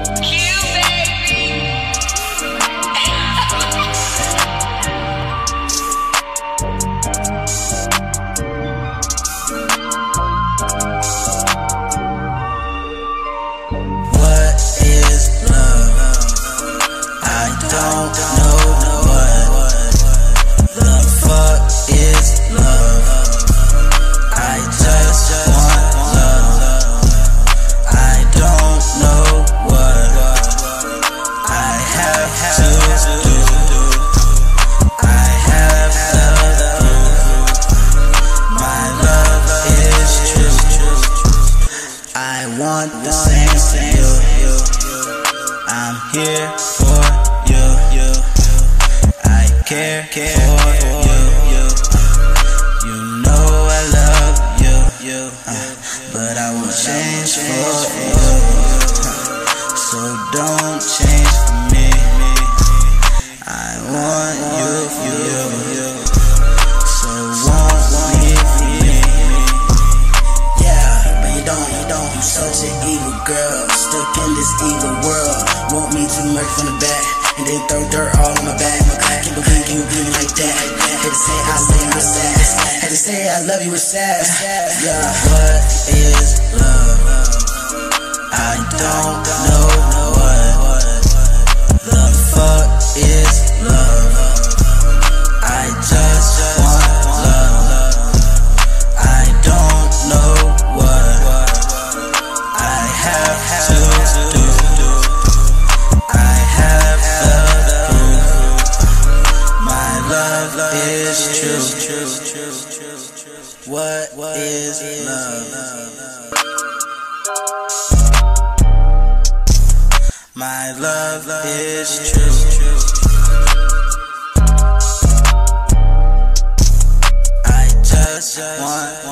The same you. I'm here for you. I care for you. You know I love you, but I will change for you. So don't change for me. I want you, so won't leave me. Yeah, but you don't. You such an evil girl, stuck in this evil world. Want me to murk from the back, and then throw dirt all on my back. Can't believe you be like that. Had to say I love you with sass. Had to say I love you with sass. Yeah, what is love? I don't know what the fuck is love. I just want love. I don't know what I have to do. I have the proof. My love is true. What is love? My love is true. I just want